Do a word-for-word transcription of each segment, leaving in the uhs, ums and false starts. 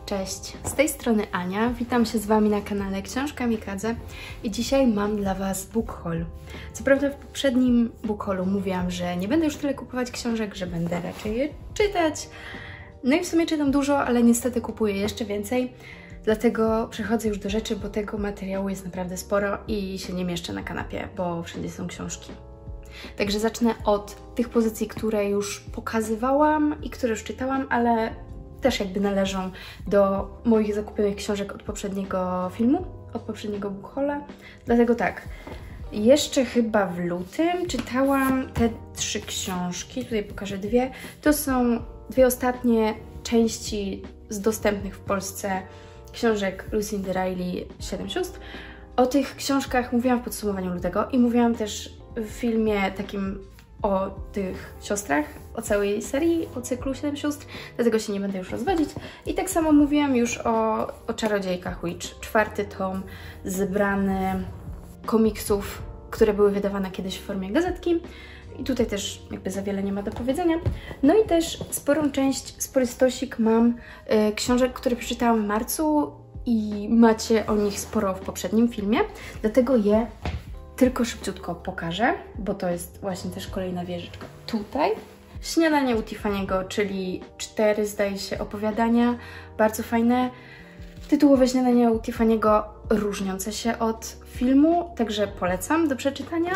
Cześć, z tej strony Ania, witam się z Wami na kanale Książka Mikadze i dzisiaj mam dla Was book haul. Co prawda w poprzednim book haulu mówiłam, że nie będę już tyle kupować książek, że będę raczej je czytać. No i w sumie czytam dużo, ale niestety kupuję jeszcze więcej, dlatego przechodzę już do rzeczy, bo tego materiału jest naprawdę sporo i się nie mieszczę na kanapie, bo wszędzie są książki. Także zacznę od tych pozycji, które już pokazywałam i które już czytałam, ale też jakby należą do moich zakupionych książek od poprzedniego filmu, od poprzedniego book haula. Dlatego tak, jeszcze chyba w lutym czytałam te trzy książki, tutaj pokażę dwie. To są dwie ostatnie części z dostępnych w Polsce książek Lucindy Riley Siedem sióstr. O tych książkach mówiłam w podsumowaniu lutego i mówiłam też w filmie takim o tych siostrach, o całej serii, o cyklu Siedem sióstr, dlatego się nie będę już rozwodzić. I tak samo mówiłam już o, o Czarodziejkach Witch, czwarty tom zebrany komiksów, które były wydawane kiedyś w formie gazetki. I tutaj też jakby za wiele nie ma do powiedzenia. No i też sporą część, spory stosik mam y, książek, które przeczytałam w marcu i macie o nich sporo w poprzednim filmie, dlatego je tylko szybciutko pokażę, bo to jest właśnie też kolejna wieżyczka tutaj. Śniadanie u Tiffany'ego, czyli cztery, zdaje się, opowiadania, bardzo fajne. Tytułowe śniadania u Tiffany'ego różniące się od filmu, także polecam do przeczytania.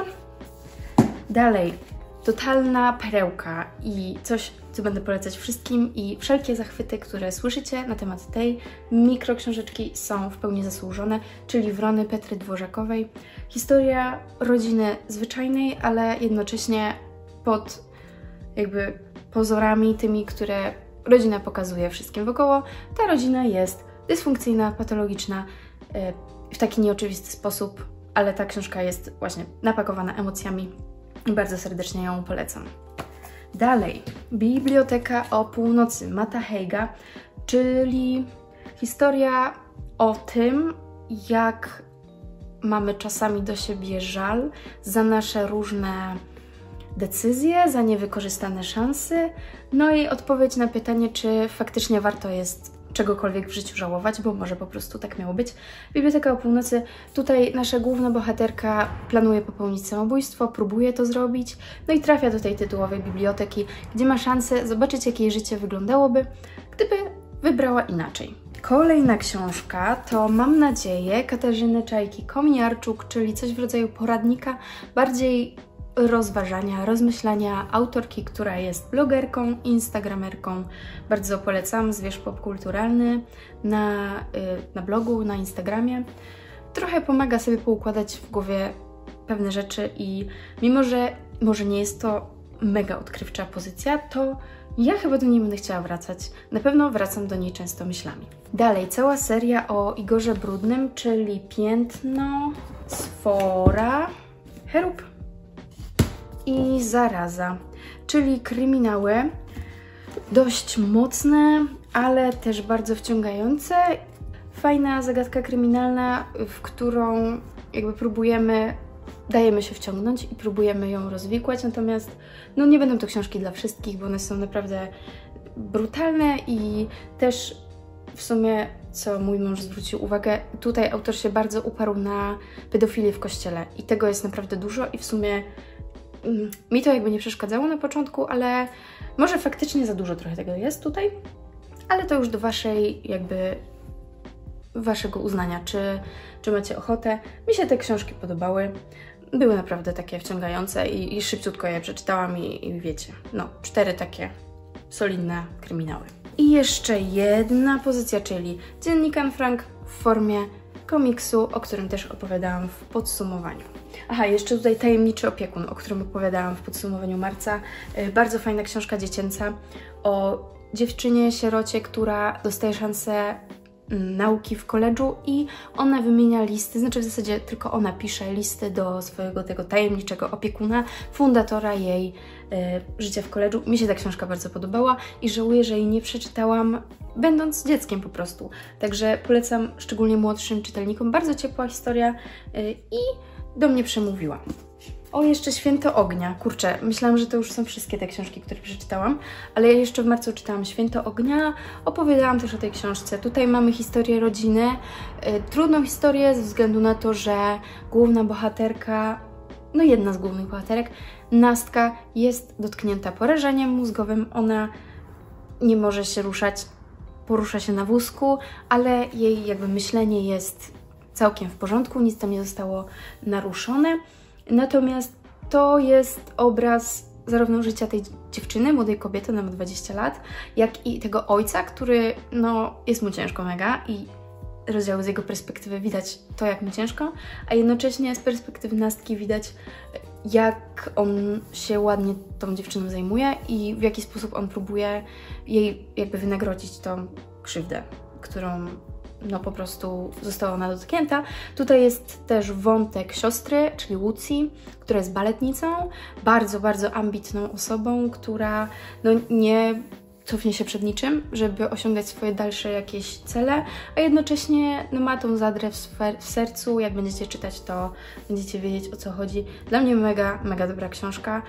Dalej, totalna perełka i coś, co będę polecać wszystkim i wszelkie zachwyty, które słyszycie na temat tej mikroksiążeczki są w pełni zasłużone, czyli Wrony Petry Dworzakowej. Historia rodziny zwyczajnej, ale jednocześnie pod jakby pozorami tymi, które rodzina pokazuje wszystkim wokoło. Ta rodzina jest dysfunkcyjna, patologiczna w taki nieoczywisty sposób, ale ta książka jest właśnie napakowana emocjami i bardzo serdecznie ją polecam. Dalej, Biblioteka o północy Matta Haiga, czyli historia o tym, jak mamy czasami do siebie żal za nasze różne decyzje, za niewykorzystane szanse, no i odpowiedź na pytanie, czy faktycznie warto jest czegokolwiek w życiu żałować, bo może po prostu tak miało być. Biblioteka o północy, tutaj nasza główna bohaterka planuje popełnić samobójstwo, próbuje to zrobić, no i trafia do tej tytułowej biblioteki, gdzie ma szansę zobaczyć, jakie jej życie wyglądałoby, gdyby wybrała inaczej. Kolejna książka to, mam nadzieję, Katarzyny Czajki-Kominiarczuk, czyli coś w rodzaju poradnika, bardziej rozważania, rozmyślania autorki, która jest blogerką, instagramerką. Bardzo polecam, zwierz popkulturalny na, na blogu, na Instagramie. Trochę pomaga sobie poukładać w głowie pewne rzeczy i mimo, że może nie jest to mega odkrywcza pozycja, to ja chyba do niej będę chciała wracać. Na pewno wracam do niej często myślami. Dalej, cała seria o Igorze Brudnym, czyli Piętno, Sfora, Cherub i Zaraza, czyli kryminały dość mocne, ale też bardzo wciągające. Fajna zagadka kryminalna, w którą jakby próbujemy, dajemy się wciągnąć i próbujemy ją rozwikłać, natomiast no nie będą to książki dla wszystkich, bo one są naprawdę brutalne i też w sumie, co mój mąż zwrócił uwagę, tutaj autor się bardzo uparł na pedofilię w kościele i tego jest naprawdę dużo i w sumie mi to jakby nie przeszkadzało na początku, ale może faktycznie za dużo trochę tego jest tutaj, ale to już do waszej jakby waszego uznania, czy, czy macie ochotę. Mi się te książki podobały, były naprawdę takie wciągające i, i szybciutko je przeczytałam i, i wiecie, no cztery takie solidne kryminały. I jeszcze jedna pozycja, czyli Dziennik Anne Frank w formie komiksu, o którym też opowiadałam w podsumowaniu. Aha, jeszcze tutaj Tajemniczy opiekun, o którym opowiadałam w podsumowaniu marca. Bardzo fajna książka dziecięca o dziewczynie, sierocie, która dostaje szansę nauki w koledżu i ona wymienia listy, znaczy w zasadzie tylko ona pisze listy do swojego tego tajemniczego opiekuna, fundatora jej y, życia w koledżu. Mi się ta książka bardzo podobała i żałuję, że jej nie przeczytałam, będąc dzieckiem po prostu. Także polecam szczególnie młodszym czytelnikom. Bardzo ciepła historia y, i do mnie przemówiła. O, jeszcze Święto Ognia. Kurczę, myślałam, że to już są wszystkie te książki, które przeczytałam, ale ja jeszcze w marcu czytałam Święto Ognia, opowiadałam też o tej książce. Tutaj mamy historię rodziny, yy, trudną historię ze względu na to, że główna bohaterka, no jedna z głównych bohaterek, Nastka, jest dotknięta porażeniem mózgowym. Ona nie może się ruszać, porusza się na wózku, ale jej jakby myślenie jest całkiem w porządku, nic tam nie zostało naruszone. Natomiast to jest obraz zarówno życia tej dziewczyny, młodej kobiety, ona ma dwadzieścia lat, jak i tego ojca, który no jest mu ciężko mega i rozdział z jego perspektywy widać to, jak mu ciężko, a jednocześnie z perspektywy Nastki widać, jak on się ładnie tą dziewczyną zajmuje i w jaki sposób on próbuje jej jakby wynagrodzić tą krzywdę, którą no po prostu została ona dotknięta. Tutaj jest też wątek siostry, czyli Łucji, która jest baletnicą, bardzo, bardzo ambitną osobą, która no nie cofnie się przed niczym, żeby osiągać swoje dalsze jakieś cele, a jednocześnie no, ma tą zadrę w, w sercu. Jak będziecie czytać, to będziecie wiedzieć, o co chodzi. Dla mnie mega, mega dobra książka.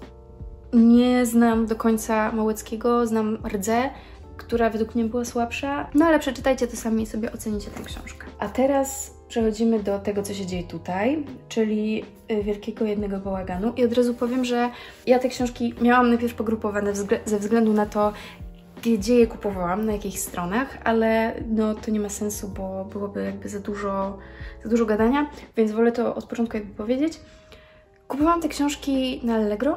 Nie znam do końca Małeckiego, znam Rdzę, która według mnie była słabsza, no ale przeczytajcie to sami i sobie ocenicie tę książkę. A teraz przechodzimy do tego, co się dzieje tutaj, czyli Wielkiego Jednego Bałaganu. I od razu powiem, że ja te książki miałam najpierw pogrupowane ze względu na to, gdzie je kupowałam, na jakich stronach, ale no to nie ma sensu, bo byłoby jakby za dużo, za dużo gadania, więc wolę to od początku jakby powiedzieć. Kupowałam te książki na Allegro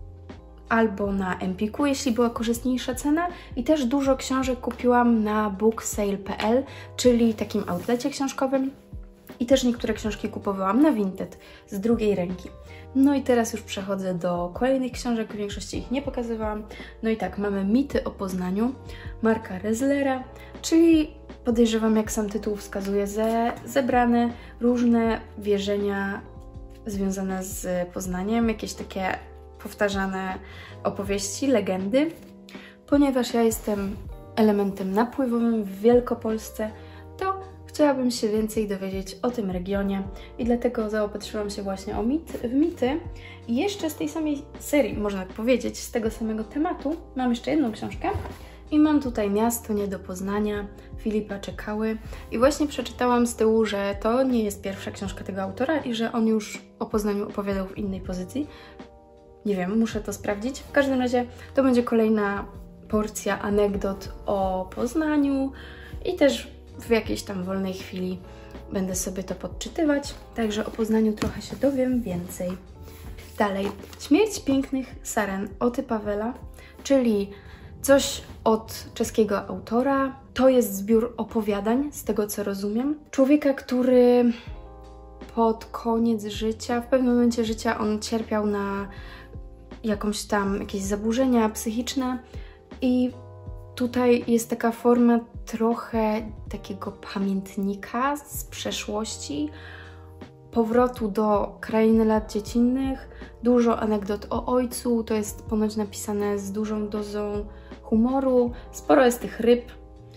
albo na Empiku, jeśli była korzystniejsza cena, i też dużo książek kupiłam na booksale kropka p l, czyli takim outlecie książkowym, i też niektóre książki kupowałam na Vinted z drugiej ręki. No i teraz już przechodzę do kolejnych książek, w większości ich nie pokazywałam. No i tak, mamy Mity o Poznaniu Marka Reslera, czyli podejrzewam, jak sam tytuł wskazuje, ze, zebrane różne wierzenia związane z Poznaniem, jakieś takie powtarzane opowieści, legendy. Ponieważ ja jestem elementem napływowym w Wielkopolsce, to chciałabym się więcej dowiedzieć o tym regionie i dlatego zaopatrzyłam się właśnie o mit, w mity. I jeszcze z tej samej serii, można tak powiedzieć, z tego samego tematu, mam jeszcze jedną książkę i mam tutaj Miasto nie do poznania Filipa Czekały. I właśnie przeczytałam z tyłu, że to nie jest pierwsza książka tego autora i że on już o Poznaniu opowiadał w innej pozycji. Nie wiem, muszę to sprawdzić. W każdym razie to będzie kolejna porcja anegdot o Poznaniu i też w jakiejś tam wolnej chwili będę sobie to podczytywać. Także o Poznaniu trochę się dowiem więcej. Dalej. Śmierć pięknych saren Oty Pawela, czyli coś od czeskiego autora. To jest zbiór opowiadań, z tego co rozumiem. Człowieka, który pod koniec życia, w pewnym momencie życia on cierpiał na jakąś tam, jakieś zaburzenia psychiczne i tutaj jest taka forma trochę takiego pamiętnika z przeszłości, powrotu do krainy lat dziecinnych, dużo anegdot o ojcu, to jest ponoć napisane z dużą dozą humoru, sporo jest tych ryb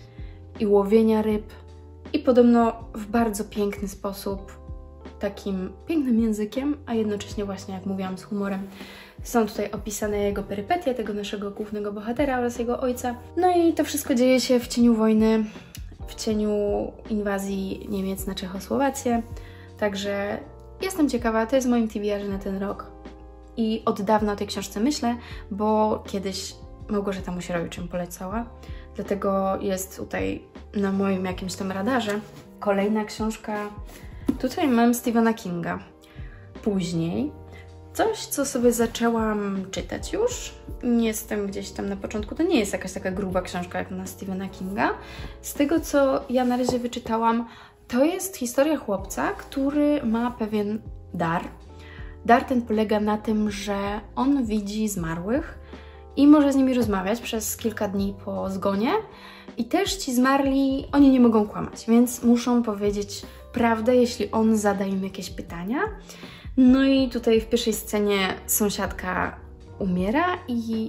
i łowienia ryb i podobno w bardzo piękny sposób, takim pięknym językiem, a jednocześnie właśnie, jak mówiłam, z humorem. Są tutaj opisane jego perypetie, tego naszego głównego bohatera oraz jego ojca. No i to wszystko dzieje się w cieniu wojny, w cieniu inwazji Niemiec na Czechosłowację. Także jestem ciekawa, to jest w moim T B R ze na ten rok. I od dawna o tej książce myślę, bo kiedyś Małgorzata Musierowicz ją polecała. Dlatego jest tutaj na moim jakimś tam radarze. Kolejna książka. Tutaj mam Stephena Kinga. Później coś, co sobie zaczęłam czytać już. Nie jestem gdzieś tam na początku. To nie jest jakaś taka gruba książka jak na Stephena Kinga. Z tego, co ja na razie wyczytałam, to jest historia chłopca, który ma pewien dar. Dar ten polega na tym, że on widzi zmarłych i może z nimi rozmawiać przez kilka dni po zgonie. I też ci zmarli, oni nie mogą kłamać, więc muszą powiedzieć prawdę, jeśli on zada im jakieś pytania. No i tutaj w pierwszej scenie sąsiadka umiera i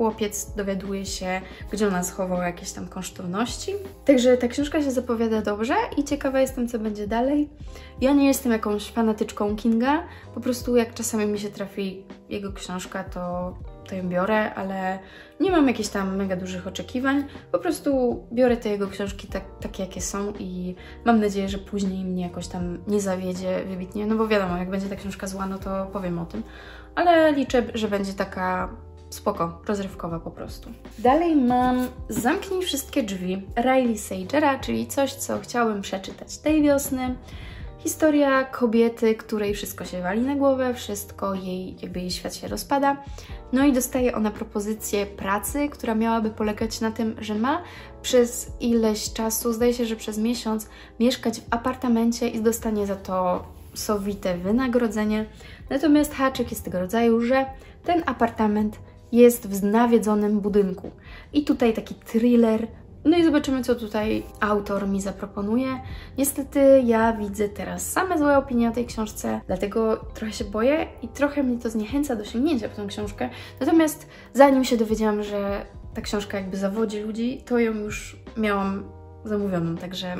chłopiec dowiaduje się, gdzie ona schowała jakieś tam kosztowności. Także ta książka się zapowiada dobrze i ciekawa jestem, co będzie dalej. Ja nie jestem jakąś fanatyczką Kinga, po prostu jak czasami mi się trafi jego książka, to, to ją biorę, ale nie mam jakichś tam mega dużych oczekiwań. Po prostu biorę te jego książki tak, takie, jakie są i mam nadzieję, że później mnie jakoś tam nie zawiedzie wybitnie, no bo wiadomo, jak będzie ta książka zła, no to powiem o tym. Ale liczę, że będzie taka spoko, rozrywkowa po prostu. Dalej mam Zamknij wszystkie drzwi Riley Sagera, czyli coś, co chciałabym przeczytać tej wiosny. Historia kobiety, której wszystko się wali na głowę, wszystko jej, jakby jej świat się rozpada. No i dostaje ona propozycję pracy, która miałaby polegać na tym, że ma przez ileś czasu, zdaje się, że przez miesiąc, mieszkać w apartamencie i dostanie za to sowite wynagrodzenie. Natomiast haczyk jest tego rodzaju, że ten apartament jest w nawiedzonym budynku. I tutaj taki thriller. No i zobaczymy, co tutaj autor mi zaproponuje. Niestety ja widzę teraz same złe opinie o tej książce, dlatego trochę się boję i trochę mnie to zniechęca do sięgnięcia po tą książkę. Natomiast zanim się dowiedziałam, że ta książka jakby zawodzi ludzi, to ją już miałam zamówioną, także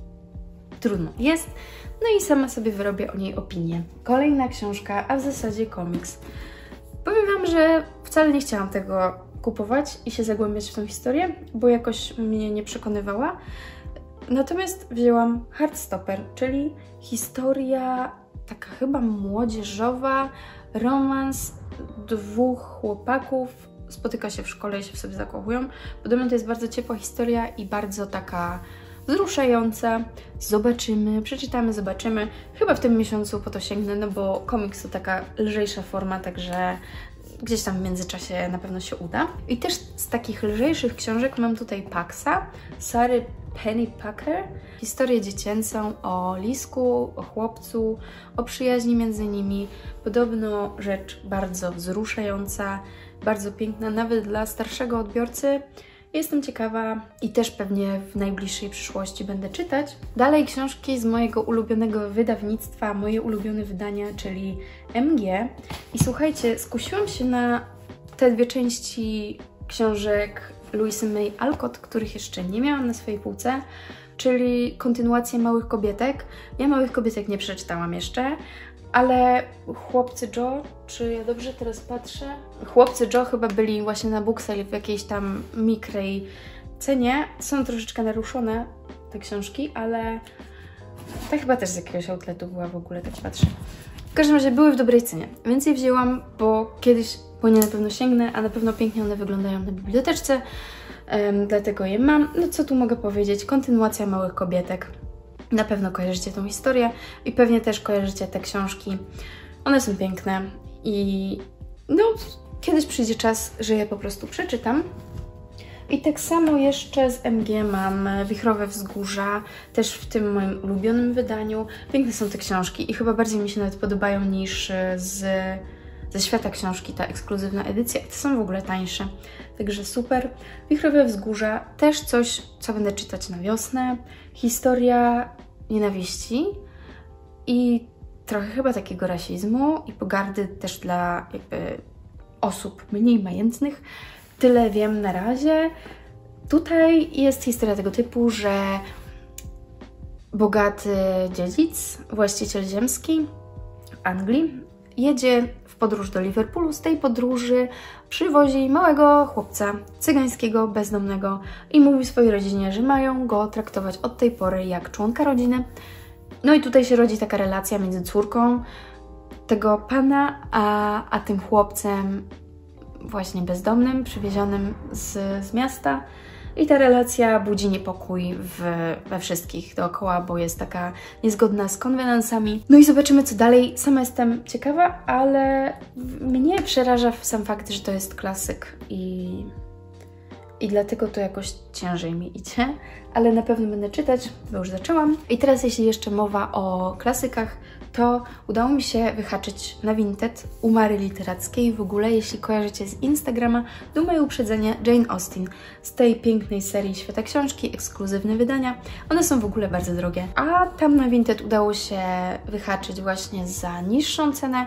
trudno jest. No i sama sobie wyrobię o niej opinię. Kolejna książka, a w zasadzie komiks. Powiem Wam, że wcale nie chciałam tego kupować i się zagłębiać w tą historię, bo jakoś mnie nie przekonywała. Natomiast wzięłam Heartstopper, czyli historia taka chyba młodzieżowa, romans dwóch chłopaków, spotyka się w szkole i się w sobie zakochują. Podobno to jest bardzo ciepła historia i bardzo taka wzruszająca. Zobaczymy, przeczytamy, zobaczymy. Chyba w tym miesiącu po to sięgnę, no bo komiks to taka lżejsza forma, także gdzieś tam w międzyczasie na pewno się uda. I też z takich lżejszych książek mam tutaj Paxa, Sary Pennypacker. Historię dziecięcą o lisku, o chłopcu, o przyjaźni między nimi. Podobno rzecz bardzo wzruszająca, bardzo piękna, nawet dla starszego odbiorcy. Jestem ciekawa i też pewnie w najbliższej przyszłości będę czytać. Dalej książki z mojego ulubionego wydawnictwa, moje ulubione wydania, czyli M G. I słuchajcie, skusiłam się na te dwie części książek Louisy May Alcott, których jeszcze nie miałam na swojej półce, czyli kontynuację Małych Kobietek. Ja Małych Kobietek nie przeczytałam jeszcze, ale Chłopcy Joe, czy ja dobrze teraz patrzę? Chłopcy Joe chyba byli właśnie na Booksale w jakiejś tam mikrej cenie. Są troszeczkę naruszone te książki, ale ta chyba też z jakiegoś outletu była w ogóle, tak patrzę. W każdym razie były w dobrej cenie, więc je wzięłam, bo kiedyś po nie na pewno sięgnę, a na pewno pięknie one wyglądają na biblioteczce, um, dlatego je mam. No co tu mogę powiedzieć? Kontynuacja Małych Kobietek. Na pewno kojarzycie tą historię i pewnie też kojarzycie te książki. One są piękne i no, kiedyś przyjdzie czas, że je po prostu przeczytam. I tak samo jeszcze z M G mam Wichrowe Wzgórza, też w tym moim ulubionym wydaniu. Piękne są te książki i chyba bardziej mi się nawet podobają niż z, ze Świata Książki, ta ekskluzywna edycja. I te są w ogóle tańsze, także super. Wichrowe Wzgórza, też coś, co będę czytać na wiosnę. Historia nienawiści i trochę chyba takiego rasizmu i pogardy też dla jakby osób mniej majętnych. Tyle wiem na razie. Tutaj jest historia tego typu, że bogaty dziedzic, właściciel ziemski w Anglii, jedzie w podróż do Liverpoolu. Z tej podróży przywozi małego chłopca cygańskiego, bezdomnego i mówi swojej rodzinie, że mają go traktować od tej pory jak członka rodziny. No i tutaj się rodzi taka relacja między córką tego pana, a, a tym chłopcem właśnie bezdomnym, przywiezionym z, z miasta. I ta relacja budzi niepokój w, we wszystkich dookoła, bo jest taka niezgodna z konwenansami. No i zobaczymy, co dalej. Sama jestem ciekawa, ale mnie przeraża sam fakt, że to jest klasyk i, i dlatego to jakoś ciężej mi idzie, ale na pewno będę czytać, bo już zaczęłam. I teraz, jeśli jeszcze mowa o klasykach, to udało mi się wyhaczyć na Vinted u Mary Literackiej. W ogóle, jeśli kojarzycie z Instagrama, do moje uprzedzenie Jane Austen z tej pięknej serii Świata Książki, ekskluzywne wydania. One są w ogóle bardzo drogie, a tam na Vinted udało się wyhaczyć właśnie za niższą cenę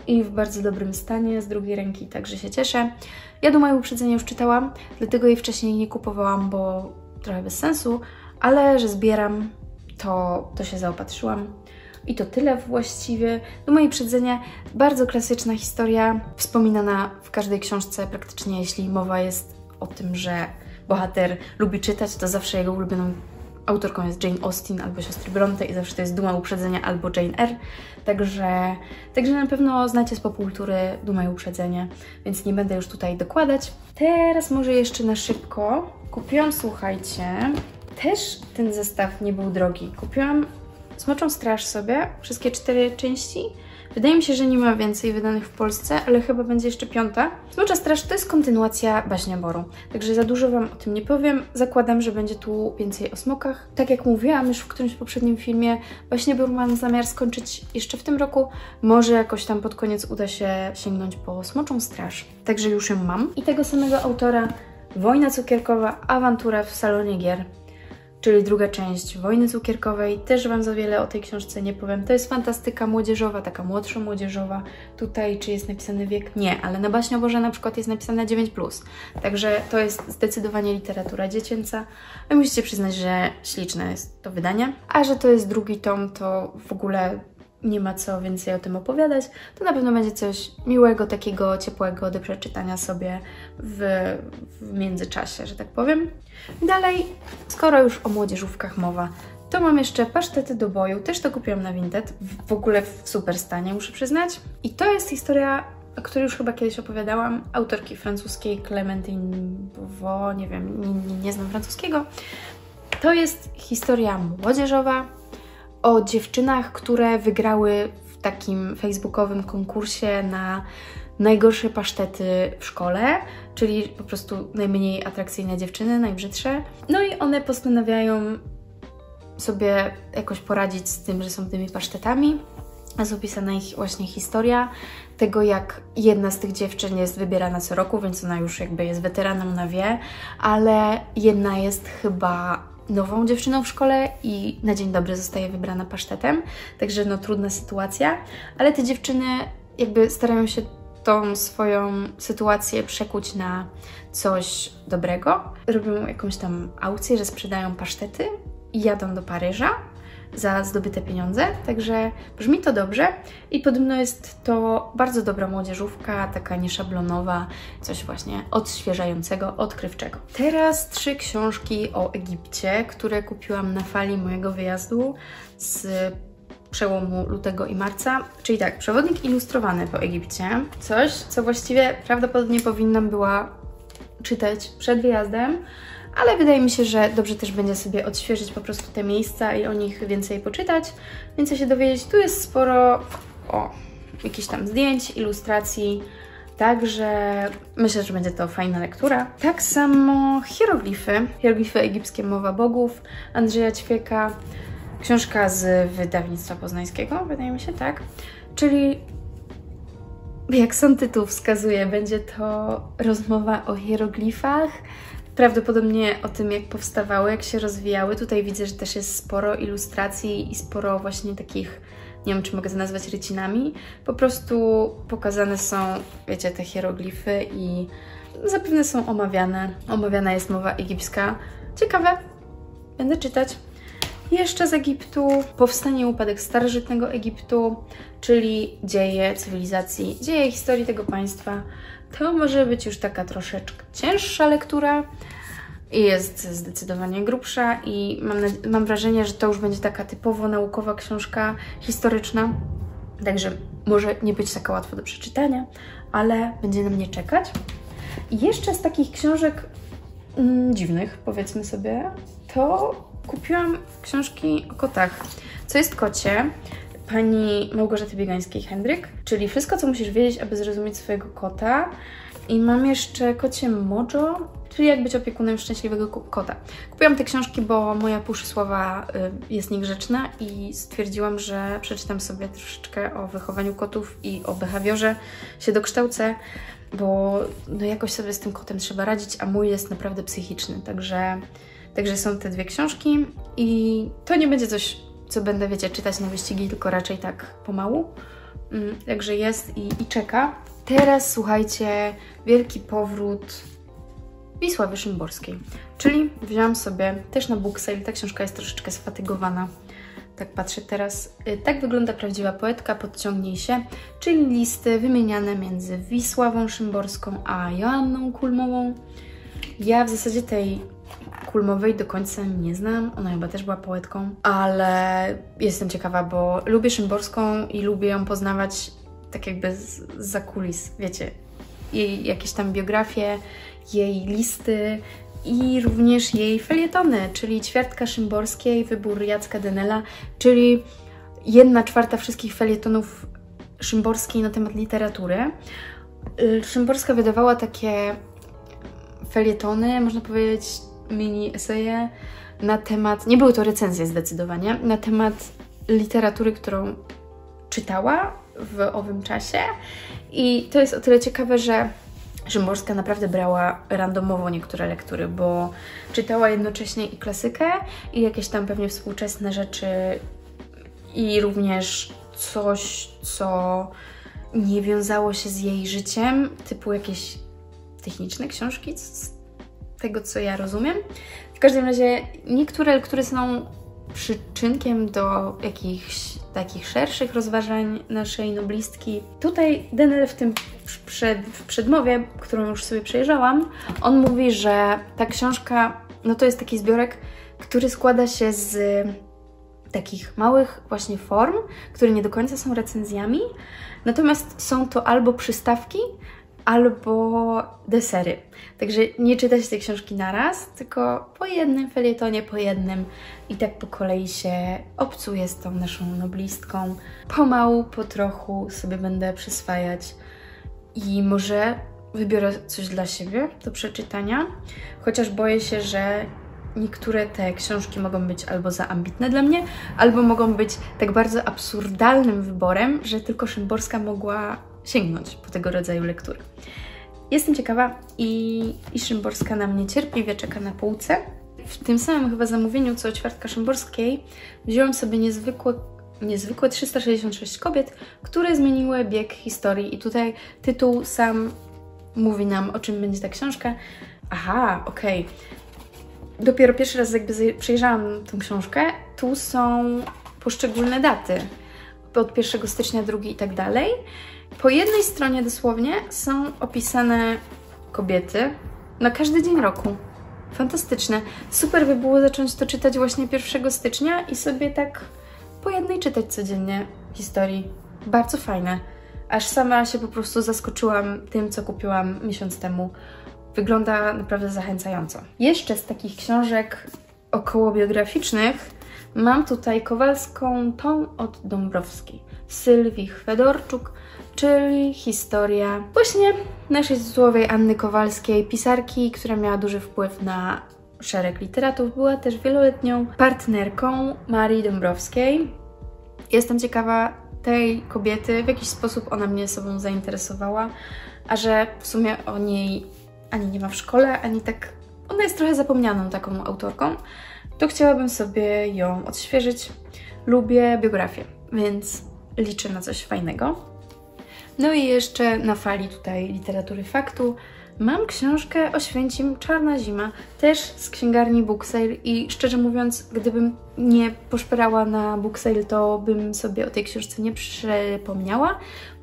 i w bardzo dobrym stanie, z drugiej ręki, także się cieszę. Ja Dumę i Uprzedzenie już czytałam, dlatego jej wcześniej nie kupowałam, bo trochę bez sensu, ale że zbieram, to, to się zaopatrzyłam. I to tyle właściwie. Duma i Uprzedzenie, bardzo klasyczna historia, wspominana w każdej książce praktycznie, jeśli mowa jest o tym, że bohater lubi czytać, to zawsze jego ulubioną autorką jest Jane Austen albo siostry Bronte i zawsze to jest Duma i Uprzedzenie albo Jane Eyre. Także, także na pewno znacie z popkultury Duma i Uprzedzenie, więc nie będę już tutaj dokładać. Teraz może jeszcze na szybko. Kupiłam, słuchajcie, też ten zestaw nie był drogi. Kupiłam Smoczą Straż sobie, wszystkie cztery części. Wydaje mi się, że nie ma więcej wydanych w Polsce, ale chyba będzie jeszcze piąta. Smocza Straż to jest kontynuacja Baśni Boru, także za dużo Wam o tym nie powiem. Zakładam, że będzie tu więcej o smokach. Tak jak mówiłam już w którymś poprzednim filmie, Baśnie Boru mam zamiar skończyć jeszcze w tym roku. Może jakoś tam pod koniec uda się sięgnąć po Smoczą Straż. Także już ją mam. I tego samego autora Wojna Cukierkowa, Awantura w Salonie Gier, czyli druga część Wojny Cukierkowej. Też Wam za wiele o tej książce nie powiem. To jest fantastyka młodzieżowa, taka młodsza młodzieżowa. Tutaj czy jest napisany wiek? Nie, ale na Baśni o Borze na przykład jest napisane dziewięć plus. Także to jest zdecydowanie literatura dziecięca. A musicie przyznać, że śliczne jest to wydanie. A że to jest drugi tom, to w ogóle nie ma co więcej o tym opowiadać. To na pewno będzie coś miłego, takiego ciepłego do przeczytania sobie w, w międzyczasie, że tak powiem. Dalej, skoro już o młodzieżówkach mowa, to mam jeszcze Pasztety do boju. Też to kupiłam na Vinted, w ogóle w super stanie, muszę przyznać. I to jest historia, o której już chyba kiedyś opowiadałam, autorki francuskiej Clémentine Beauvau, nie wiem, nie, nie, nie znam francuskiego. To jest historia młodzieżowa o dziewczynach, które wygrały w takim facebookowym konkursie na najgorsze pasztety w szkole, czyli po prostu najmniej atrakcyjne dziewczyny, najbrzydsze. No i one postanawiają sobie jakoś poradzić z tym, że są tymi pasztetami. Jest opisana ich właśnie historia tego, jak jedna z tych dziewczyn jest wybierana co roku, więc ona już jakby jest weteranem, ona wie, ale jedna jest chyba nową dziewczyną w szkole i na dzień dobry zostaje wybrana pasztetem, także no trudna sytuacja, ale te dziewczyny jakby starają się tą swoją sytuację przekuć na coś dobrego. Robią jakąś tam aukcję, że sprzedają pasztety i jadą do Paryża za zdobyte pieniądze, także brzmi to dobrze i podobno jest to bardzo dobra młodzieżówka, taka nieszablonowa, coś właśnie odświeżającego, odkrywczego. Teraz trzy książki o Egipcie, które kupiłam na fali mojego wyjazdu z przełomu lutego i marca, czyli tak, przewodnik ilustrowany po Egipcie, coś, co właściwie prawdopodobnie powinnam była czytać przed wyjazdem, ale wydaje mi się, że dobrze też będzie sobie odświeżyć po prostu te miejsca i o nich więcej poczytać, więcej się dowiedzieć. Tu jest sporo o jakichś tam zdjęć, ilustracji, także myślę, że będzie to fajna lektura. Tak samo hieroglify, hieroglify egipskie Mowa Bogów Andrzeja Ćwieka, książka z wydawnictwa poznańskiego, wydaje mi się, tak, czyli jak sam tytuł wskazuje, będzie to rozmowa o hieroglifach, prawdopodobnie o tym, jak powstawały, jak się rozwijały. Tutaj widzę, że też jest sporo ilustracji i sporo właśnie takich, nie wiem, czy mogę to nazwać rycinami. Po prostu pokazane są, wiecie, te hieroglify i zapewne są omawiane. Omawiana jest mowa egipska. Ciekawe, będę czytać. Jeszcze z Egiptu powstanie i upadek starożytnego Egiptu, czyli dzieje cywilizacji, dzieje historii tego państwa. To może być już taka troszeczkę cięższa lektura i jest zdecydowanie grubsza i mam, mam wrażenie, że to już będzie taka typowo naukowa książka historyczna, także może nie być taka łatwa do przeczytania, ale będzie na mnie czekać. I jeszcze z takich książek mm, dziwnych, powiedzmy sobie, to kupiłam książki o kotach. Co jest kocie? Pani Małgorzaty Biegańskiej-Hendryk, czyli wszystko, co musisz wiedzieć, aby zrozumieć swojego kota. I mam jeszcze Kocie Mojo, czyli jak być opiekunem szczęśliwego kota. Kupiłam te książki, bo moja Puszysława jest niegrzeczna i stwierdziłam, że przeczytam sobie troszeczkę o wychowaniu kotów i o behawiorze, się dokształcę, bo no jakoś sobie z tym kotem trzeba radzić, a mój jest naprawdę psychiczny, także, także są te dwie książki i to nie będzie coś, co będę, wiecie, czytać na wyścigi, tylko raczej tak pomału. Także jest i, i czeka. Teraz słuchajcie, wielki powrót Wisławy Szymborskiej. Czyli wziąłam sobie też na book sale, ta książka jest troszeczkę sfatygowana. Tak patrzę teraz. Tak wygląda prawdziwa poetka, podciągnij się, czyli listy wymieniane między Wisławą Szymborską a Joanną Kulmową. Ja w zasadzie tej Kulmowej do końca nie znam, ona chyba też była poetką, ale jestem ciekawa, bo lubię Szymborską i lubię ją poznawać tak jakby zza kulis, wiecie, jej jakieś tam biografie, jej listy i również jej felietony, czyli Ćwiartka Szymborskiej, wybór Jacka Denela, czyli jedna czwarta wszystkich felietonów Szymborskiej na temat literatury. Szymborska wydawała takie felietony, można powiedzieć mini eseje na temat, nie były to recenzje zdecydowanie, na temat literatury, którą czytała w owym czasie i to jest o tyle ciekawe, że Szymborska naprawdę brała randomowo niektóre lektury, bo czytała jednocześnie i klasykę, i jakieś tam pewnie współczesne rzeczy, i również coś, co nie wiązało się z jej życiem, typu jakieś techniczne książki, z tego co ja rozumiem. W każdym razie niektóre lektury są przyczynkiem do jakichś takich szerszych rozważań naszej noblistki. Tutaj Denel w tym przed, w przedmowie, którą już sobie przejrzałam, on mówi, że ta książka, no to jest taki zbiorek, który składa się z takich małych właśnie form, które nie do końca są recenzjami, natomiast są to albo przystawki, albo desery. Także nie czyta się tej książki naraz, tylko po jednym felietonie, po jednym i tak po kolei się obcuje z tą naszą noblistką. Pomału, po trochu sobie będę przyswajać i może wybiorę coś dla siebie do przeczytania, chociaż boję się, że niektóre te książki mogą być albo za ambitne dla mnie, albo mogą być tak bardzo absurdalnym wyborem, że tylko Szymborska mogła sięgnąć po tego rodzaju lektury. Jestem ciekawa i, i Szymborska na mnie cierpliwie czeka na półce. W tym samym chyba zamówieniu co Ćwiartka Szymborskiej wziąłam sobie niezwykłe, niezwykłe trzysta sześćdziesiąt sześć kobiet, które zmieniły bieg historii i tutaj tytuł sam mówi nam, o czym będzie ta książka. Aha, okej. Okay. Dopiero pierwszy raz jakby przejrzałam tę książkę. Tu są poszczególne daty. Od pierwszego stycznia, drugiego i tak dalej. Po jednej stronie dosłownie są opisane kobiety na każdy dzień roku. Fantastyczne. Super by było zacząć to czytać właśnie pierwszego stycznia i sobie tak po jednej czytać codziennie historii. Bardzo fajne. Aż sama się po prostu zaskoczyłam tym, co kupiłam miesiąc temu. Wygląda naprawdę zachęcająco. Jeszcze z takich książek okołobiograficznych mam tutaj Kowalską tą od Dąbrowskiej, Sylwii Chwedorczuk, czyli historia właśnie naszej złowej Anny Kowalskiej, pisarki, która miała duży wpływ na szereg literatów. Była też wieloletnią partnerką Marii Dąbrowskiej. Jestem ciekawa tej kobiety, w jakiś sposób ona mnie sobą zainteresowała, a że w sumie o niej ani nie ma w szkole, ani tak... Ona jest trochę zapomnianą taką autorką, to chciałabym sobie ją odświeżyć. Lubię biografię, więc liczę na coś fajnego. No i jeszcze na fali tutaj literatury faktu mam książkę Oświęcim Czarna Zima, też z księgarni Book Sale i szczerze mówiąc, gdybym nie poszperała na Book Sale, to bym sobie o tej książce nie przypomniała,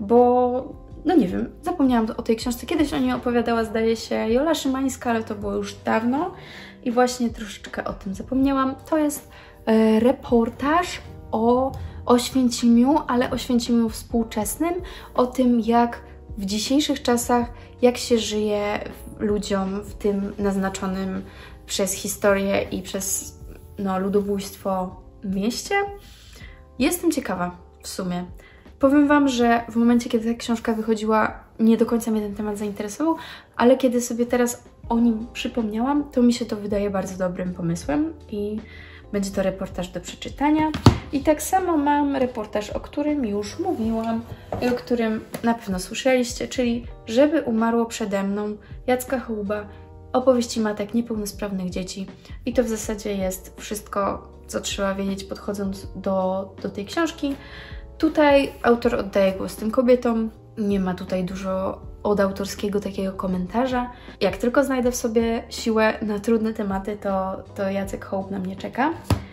bo no nie wiem, zapomniałam o tej książce. Kiedyś o niej opowiadała, zdaje się, Jola Szymańska, ale to było już dawno i właśnie troszeczkę o tym zapomniałam. To jest e, reportaż o Oświęcimiu, ale Oświęcimiu współczesnym, o tym, jak w dzisiejszych czasach, jak się żyje ludziom w tym naznaczonym przez historię i przez no, ludobójstwo mieście. Jestem ciekawa w sumie. Powiem Wam, że w momencie, kiedy ta książka wychodziła, nie do końca mnie ten temat zainteresował, ale kiedy sobie teraz o nim przypomniałam, to mi się to wydaje bardzo dobrym pomysłem i będzie to reportaż do przeczytania. I tak samo mam reportaż, o którym już mówiłam i o którym na pewno słyszeliście, czyli Żeby umarło przede mną Jacka Hołuba, opowieści matek niepełnosprawnych dzieci. I to w zasadzie jest wszystko, co trzeba wiedzieć podchodząc do, do tej książki. Tutaj autor oddaje głos tym kobietom. Nie ma tutaj dużo od autorskiego takiego komentarza. Jak tylko znajdę w sobie siłę na trudne tematy, to, to Jacek Hołb na mnie czeka.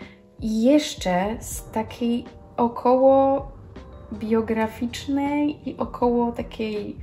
I jeszcze z takiej około biograficznej i około takiej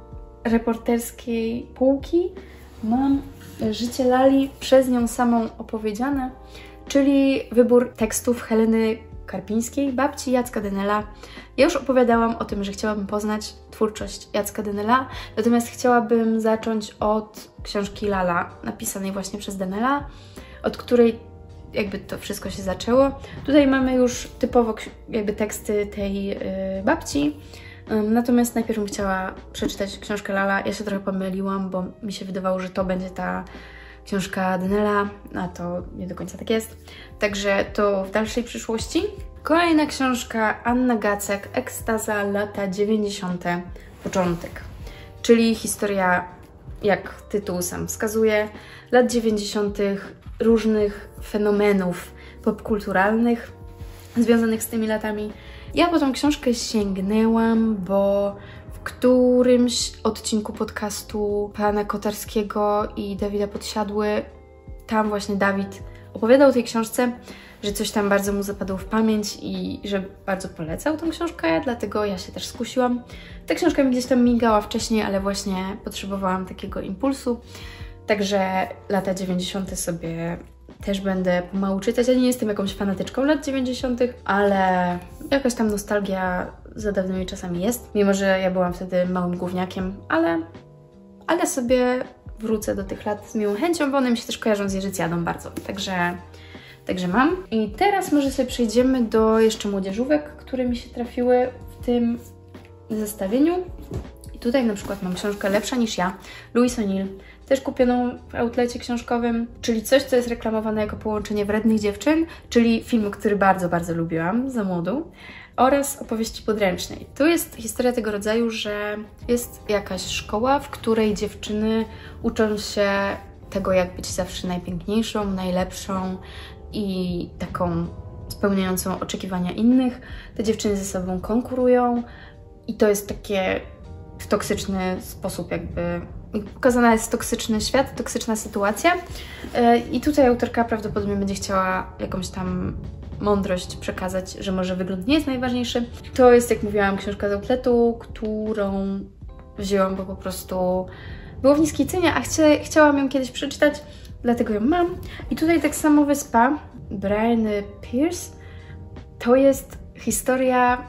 reporterskiej półki mam Życie Lali przez nią samą opowiedziane, czyli wybór tekstów Heleny Karpińskiej, babci Jacka Dynela. Ja już opowiadałam o tym, że chciałabym poznać twórczość Jacka Dynela, natomiast chciałabym zacząć od książki Lala, napisanej właśnie przez Dynela, od której jakby to wszystko się zaczęło. Tutaj mamy już typowo jakby teksty tej yy, babci, yy, natomiast najpierw bym chciała przeczytać książkę Lala. Ja się trochę pomyliłam, bo mi się wydawało, że to będzie ta książka Dynela, a to nie do końca tak jest. Także to w dalszej przyszłości. Kolejna książka Anna Gacek, Ekstaza, lata dziewięćdziesiąte, początek. Czyli historia, jak tytuł sam wskazuje, lat dziewięćdziesiątych, różnych fenomenów popkulturalnych związanych z tymi latami. Ja po tą książkę sięgnęłam, bo w którymś odcinku podcastu pana Kotarskiego i Dawida Podsiadły, tam właśnie Dawid opowiadał o tej książce, że coś tam bardzo mu zapadło w pamięć i że bardzo polecał tą książkę, dlatego ja się też skusiłam. Ta książka mi gdzieś tam migała wcześniej, ale właśnie potrzebowałam takiego impulsu. Także lata dziewięćdziesiąte sobie też będę pomału czytać. Ja nie jestem jakąś fanatyczką lat dziewięćdziesiątych, ale jakaś tam nostalgia za dawnymi czasami jest. Mimo że ja byłam wtedy małym gówniakiem, ale, ale sobie wrócę do tych lat z miłą chęcią, bo one mi się też kojarzą z Jerzycjadą bardzo. Także, także mam. I teraz może sobie przejdziemy do jeszcze młodzieżówek, które mi się trafiły w tym zestawieniu. I tutaj na przykład mam książkę Lepsza niż ja, Louise O'Neill, też kupioną w outlecie książkowym, czyli coś, co jest reklamowane jako połączenie Wrednych Dziewczyn, czyli film, który bardzo, bardzo lubiłam za młodu, oraz opowieści podręcznej. Tu jest historia tego rodzaju, że jest jakaś szkoła, w której dziewczyny uczą się tego, jak być zawsze najpiękniejszą, najlepszą i taką spełniającą oczekiwania innych. Te dziewczyny ze sobą konkurują i to jest takie w toksyczny sposób jakby pokazana jest toksyczny świat, toksyczna sytuacja i tutaj autorka prawdopodobnie będzie chciała jakąś tam mądrość przekazać, że może wygląd nie jest najważniejszy. To jest, jak mówiłam, książka z outletu, którą wzięłam, bo po prostu było w niskiej cenie, a chcia, chciałam ją kiedyś przeczytać, dlatego ją mam. I tutaj tak samo Wyspa, Brian Pierce, to jest historia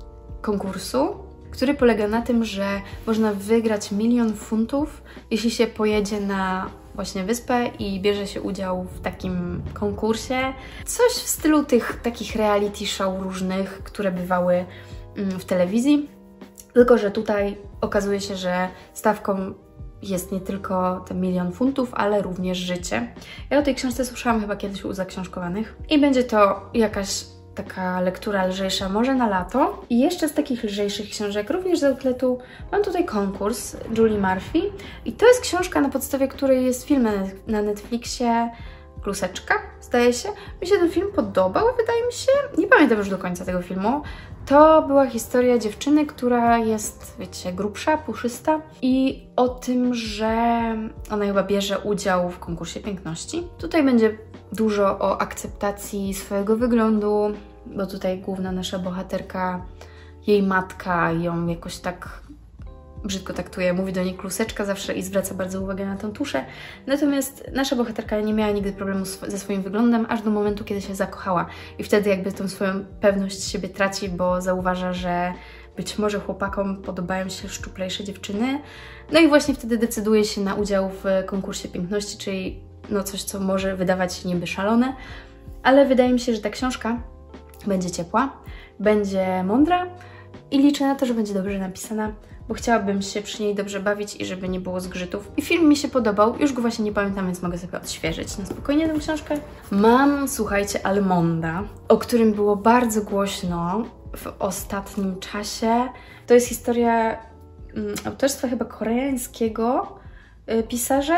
konkursu, który polega na tym, że można wygrać milion funtów, jeśli się pojedzie na właśnie wyspę i bierze się udział w takim konkursie. Coś w stylu tych takich reality show różnych, które bywały w telewizji. Tylko że tutaj okazuje się, że stawką jest nie tylko ten milion funtów, ale również życie. Ja o tej książce słyszałam chyba kiedyś u zaksiążkowanych i będzie to jakaś taka lektura lżejsza, może na lato. I jeszcze z takich lżejszych książek, również z outletu, mam tutaj Konkurs Julie Murphy. I to jest książka, na podstawie której jest film na Netflixie, Kluseczka, zdaje się. Mi się ten film podobał, wydaje mi się. Nie pamiętam już do końca tego filmu. To była historia dziewczyny, która jest, wiecie, grubsza, puszysta i o tym, że ona chyba bierze udział w konkursie piękności. Tutaj będzie dużo o akceptacji swojego wyglądu, bo tutaj główna nasza bohaterka, jej matka ją jakoś tak brzydko taktuje, mówi do niej Kluseczka zawsze i zwraca bardzo uwagę na tą tuszę. Natomiast nasza bohaterka nie miała nigdy problemu ze swoim wyglądem, aż do momentu, kiedy się zakochała. I wtedy jakby tą swoją pewność siebie traci, bo zauważa, że być może chłopakom podobają się szczuplejsze dziewczyny. No i właśnie wtedy decyduje się na udział w konkursie piękności, czyli no coś, co może wydawać się niby szalone. Ale wydaje mi się, że ta książka będzie ciepła, będzie mądra i liczę na to, że będzie dobrze napisana, bo chciałabym się przy niej dobrze bawić i żeby nie było zgrzytów. I film mi się podobał, już go właśnie nie pamiętam, więc mogę sobie odświeżyć na spokojnie tę książkę. Mam, słuchajcie, Almonda, o którym było bardzo głośno w ostatnim czasie. To jest historia um, autorstwa chyba koreańskiego y, pisarza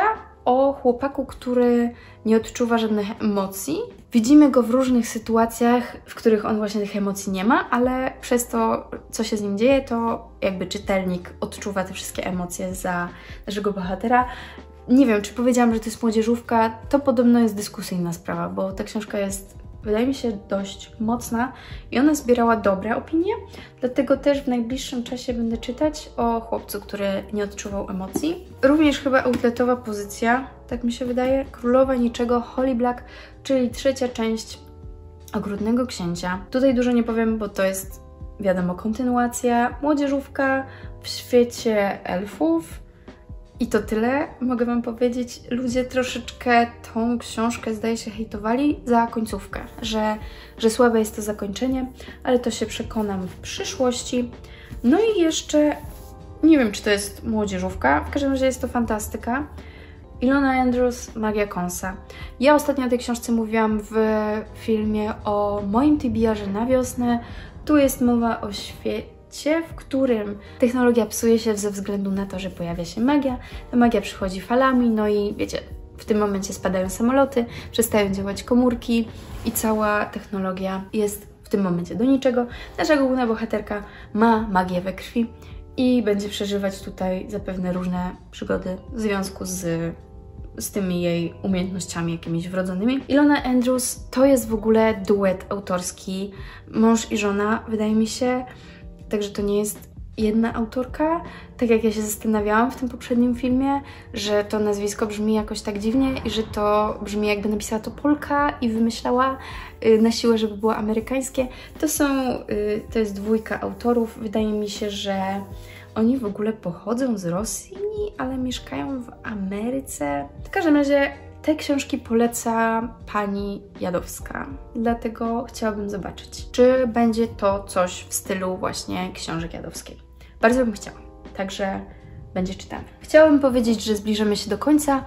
o chłopaku, który nie odczuwa żadnych emocji. Widzimy go w różnych sytuacjach, w których on właśnie tych emocji nie ma, ale przez to, co się z nim dzieje, to jakby czytelnik odczuwa te wszystkie emocje za naszego bohatera. Nie wiem, czy powiedziałam, że to jest młodzieżówka, to podobno jest dyskusyjna sprawa, bo ta książka jest, wydaje mi się, dość mocna i ona zbierała dobre opinie, dlatego też w najbliższym czasie będę czytać o chłopcu, który nie odczuwał emocji. Również chyba outletowa pozycja, tak mi się wydaje, Królowa Niczego, Holly Black, czyli trzecia część Okrutnego Księcia. Tutaj dużo nie powiem, bo to jest, wiadomo, kontynuacja, młodzieżówka w świecie elfów. I to tyle, mogę Wam powiedzieć. Ludzie troszeczkę tą książkę, zdaje się, hejtowali za końcówkę, że, że słabe jest to zakończenie, ale to się przekonam w przyszłości. No i jeszcze, nie wiem, czy to jest młodzieżówka, w każdym razie jest to fantastyka. Ilona Andrews, Magia Kąsa. Ja ostatnio o tej książce mówiłam w filmie o moim T B R-ze na wiosnę. Tu jest mowa o świecie, w którym technologia psuje się ze względu na to, że pojawia się magia. Ta magia przychodzi falami, no i wiecie, w tym momencie spadają samoloty, przestają działać komórki i cała technologia jest w tym momencie do niczego. Nasza główna bohaterka ma magię we krwi i będzie przeżywać tutaj zapewne różne przygody w związku z, z tymi jej umiejętnościami jakimiś wrodzonymi. Ilona Andrews to jest w ogóle duet autorski, mąż i żona, wydaje mi się. Także to nie jest jedna autorka, tak jak ja się zastanawiałam w tym poprzednim filmie, że to nazwisko brzmi jakoś tak dziwnie i że to brzmi, jakby napisała to Polka i wymyślała y, na siłę, żeby było amerykańskie. To są, y, to jest dwójka autorów. Wydaje mi się, że oni w ogóle pochodzą z Rosji, ale mieszkają w Ameryce. W każdym razie te książki poleca pani Jadowska, dlatego chciałabym zobaczyć, czy będzie to coś w stylu właśnie książek Jadowskiej. Bardzo bym chciała, także będzie czytane. Chciałabym powiedzieć, że zbliżamy się do końca,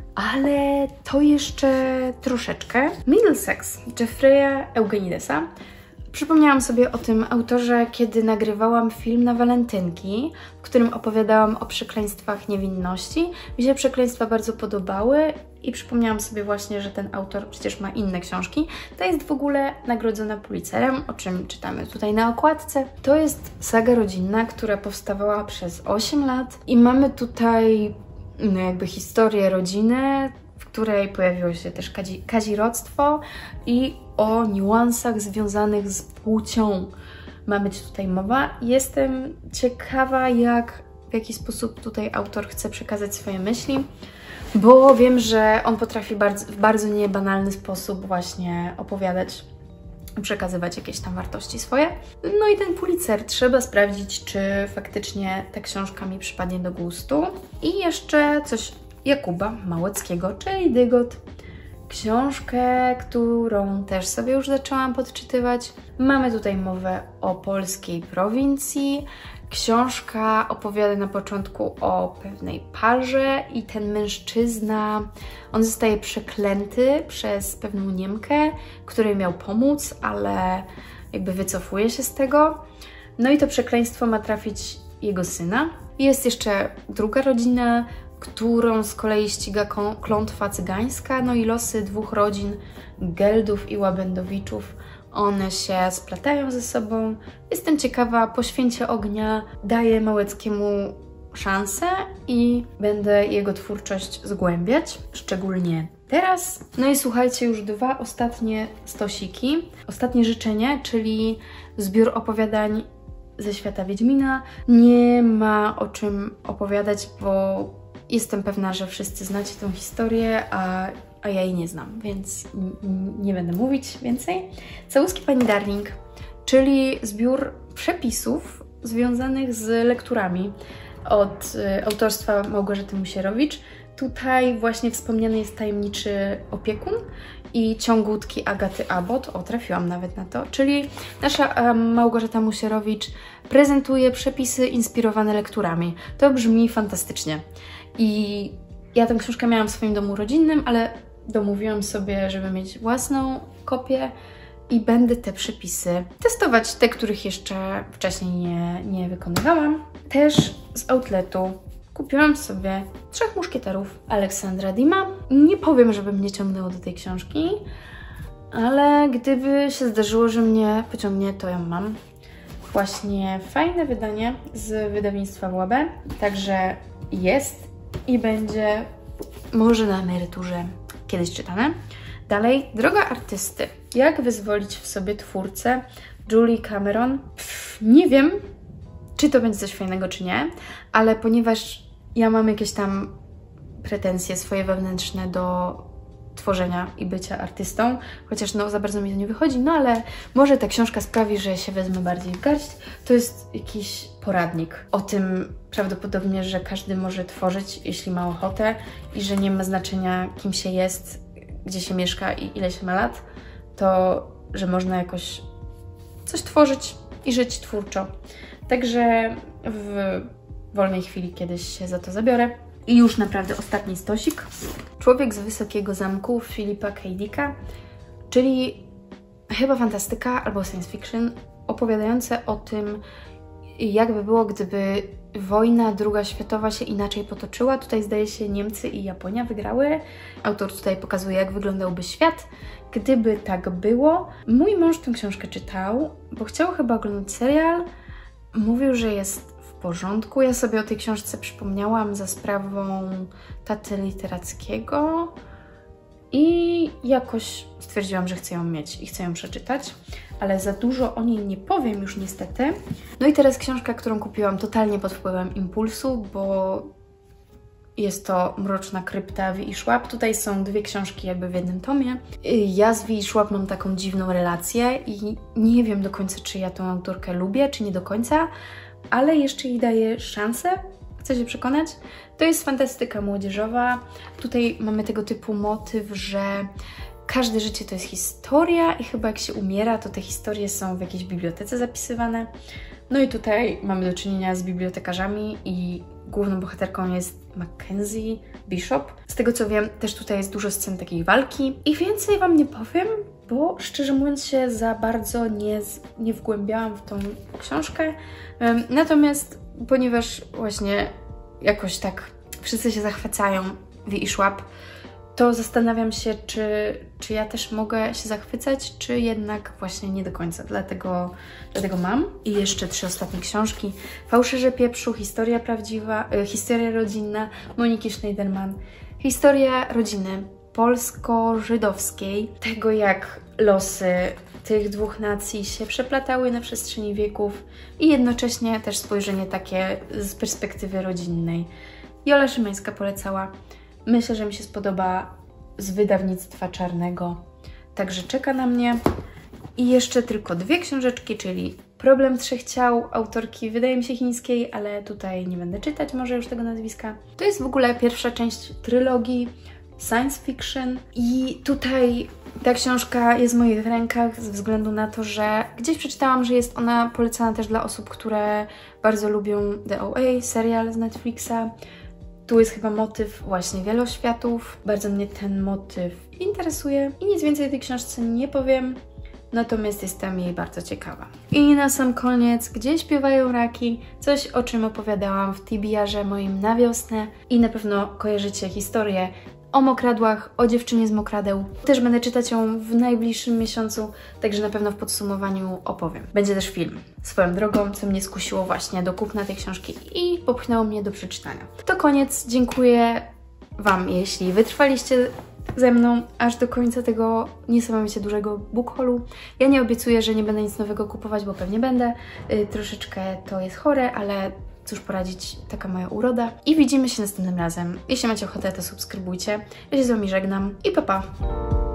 ale to jeszcze troszeczkę. Middlesex Jeffrey'a Eugenidesa. Przypomniałam sobie o tym autorze, kiedy nagrywałam film na walentynki, w którym opowiadałam o przekleństwach niewinności. Mi się przekleństwa bardzo podobały i przypomniałam sobie właśnie, że ten autor przecież ma inne książki. To jest w ogóle nagrodzona Pulitzerem, o czym czytamy tutaj na okładce. To jest saga rodzinna, która powstawała przez osiem lat i mamy tutaj no, jakby historię rodziny, w której pojawiło się też kazi kazirodztwo i o niuansach związanych z płcią ma być tutaj mowa. Jestem ciekawa, jak, w jaki sposób tutaj autor chce przekazać swoje myśli, bo wiem, że on potrafi bardzo, w bardzo niebanalny sposób właśnie opowiadać, przekazywać jakieś tam wartości swoje. No i ten Pulitzer, trzeba sprawdzić, czy faktycznie ta książka mi przypadnie do gustu. I jeszcze coś Jakuba Małeckiego, czyli Dygot. Książkę, którą też sobie już zaczęłam podczytywać. Mamy tutaj mowę o polskiej prowincji. Książka opowiada na początku o pewnej parze i ten mężczyzna, on zostaje przeklęty przez pewną Niemkę, której miał pomóc, ale jakby wycofuje się z tego. No i to przekleństwo ma trafić jego syna. Jest jeszcze druga rodzina, którą z kolei ściga klątwa cygańska, no i losy dwóch rodzin, Geldów i Łabędowiczów, one się splatają ze sobą. Jestem ciekawa, po Święcie Ognia daję Małeckiemu szansę i będę jego twórczość zgłębiać, szczególnie teraz. No i słuchajcie, już dwa ostatnie stosiki. Ostatnie życzenie, czyli zbiór opowiadań ze świata Wiedźmina. Nie ma o czym opowiadać, bo jestem pewna, że wszyscy znacie tę historię, a, a ja jej nie znam, więc nie będę mówić więcej. Całuski pani Darling, czyli zbiór przepisów związanych z lekturami od y, autorstwa Małgorzaty Musierowicz. Tutaj właśnie wspomniany jest Tajemniczy opiekun i Ciągutki Agaty Abbott. O, trafiłam nawet na to. Czyli nasza um, Małgorzata Musierowicz prezentuje przepisy inspirowane lekturami. To brzmi fantastycznie. I ja tę książkę miałam w swoim domu rodzinnym, ale domówiłam sobie, żeby mieć własną kopię i będę te przepisy testować, te, których jeszcze wcześniej nie, nie wykonywałam. Też z outletu kupiłam sobie Trzech Muszkieterów Aleksandra Dima. Nie powiem, żeby mnie ciągnęło do tej książki, ale gdyby się zdarzyło, że mnie pociągnie, to ją mam. Właśnie fajne wydanie z wydawnictwa W Ł B, także jest i będzie może na emeryturze kiedyś czytane. Dalej, Droga artysty. Jak wyzwolić w sobie twórcę Julie Cameron? Pff, nie wiem, czy to będzie coś fajnego, czy nie, ale ponieważ ja mam jakieś tam pretensje swoje wewnętrzne do tworzenia i bycia artystą, chociaż no za bardzo mi to nie wychodzi, no ale może ta książka sprawi, że się wezmę bardziej w garść. To jest jakiś poradnik o tym prawdopodobnie, że każdy może tworzyć, jeśli ma ochotę i że nie ma znaczenia, kim się jest, gdzie się mieszka i ile się ma lat, to że można jakoś coś tworzyć i żyć twórczo. Także w wolnej chwili kiedyś się za to zabiorę. I już naprawdę ostatni stosik. Człowiek z Wysokiego Zamku Philipa K. Dicka, czyli chyba fantastyka albo science fiction opowiadające o tym, jakby było, gdyby wojna druga światowa się inaczej potoczyła. Tutaj zdaje się Niemcy i Japonia wygrały. Autor tutaj pokazuje, jak wyglądałby świat, gdyby tak było. Mój mąż tę książkę czytał, bo chciał chyba oglądać serial. Mówił, że jest w porządku. Ja sobie o tej książce przypomniałam za sprawą taty literackiego i jakoś stwierdziłam, że chcę ją mieć i chcę ją przeczytać, ale za dużo o niej nie powiem już niestety. No i teraz książka, którą kupiłam totalnie pod wpływem impulsu, bo jest to Mroczna krypta Wi i Szłap. Tutaj są dwie książki jakby w jednym tomie. Ja z Wi i Szłap mam taką dziwną relację i nie wiem do końca, czy ja tą autorkę lubię, czy nie do końca, ale jeszcze jej daję szansę. Chcę się przekonać. To jest fantastyka młodzieżowa. Tutaj mamy tego typu motyw, że każde życie to jest historia i chyba jak się umiera, to te historie są w jakiejś bibliotece zapisywane. No i tutaj mamy do czynienia z bibliotekarzami i główną bohaterką jest Mackenzie Bishop. Z tego co wiem, też tutaj jest dużo scen takiej walki. I więcej Wam nie powiem, bo szczerze mówiąc się za bardzo nie, nie wgłębiałam w tą książkę. Natomiast ponieważ właśnie jakoś tak wszyscy się zachwycają Wi i Szłap, to zastanawiam się, czy, czy ja też mogę się zachwycać, czy jednak właśnie nie do końca. Dlatego, dlatego mam. I jeszcze trzy ostatnie książki. Fałszerze pieprzu, Historia prawdziwa, y, Historia rodzinna Moniki Schneiderman. Historia rodziny polsko-żydowskiej. Tego, jak losy tych dwóch nacji się przeplatały na przestrzeni wieków i jednocześnie też spojrzenie takie z perspektywy rodzinnej. Jola Szymańska polecała. Myślę, że mi się spodoba, z wydawnictwa Czarnego. Także czeka na mnie. I jeszcze tylko dwie książeczki, czyli Problem Trzech Ciał autorki, wydaje mi się, chińskiej, ale tutaj nie będę czytać może już tego nazwiska. To jest w ogóle pierwsza część trylogii science fiction i tutaj ta książka jest w moich rękach ze względu na to, że gdzieś przeczytałam, że jest ona polecana też dla osób, które bardzo lubią The O A, serial z Netflixa. Tu jest chyba motyw właśnie wieloświatów. Bardzo mnie ten motyw interesuje i nic więcej o tej książce nie powiem, natomiast jestem jej bardzo ciekawa. I na sam koniec, Gdzie śpiewają raki, coś o czym opowiadałam w T B R-ze moim na wiosnę i na pewno kojarzycie historię o mokradłach, o dziewczynie z mokradeł. Też będę czytać ją w najbliższym miesiącu, także na pewno w podsumowaniu opowiem. Będzie też film. Swoją drogą, co mnie skusiło właśnie do kupna tej książki i popchnęło mnie do przeczytania. To koniec. Dziękuję Wam, jeśli wytrwaliście ze mną aż do końca tego niesamowicie dużego book haulu. Ja nie obiecuję, że nie będę nic nowego kupować, bo pewnie będę. Yy, troszeczkę to jest chore, ale cóż poradzić, taka moja uroda. I widzimy się następnym razem. Jeśli macie ochotę, to subskrybujcie. Ja się z Wami żegnam i pa pa!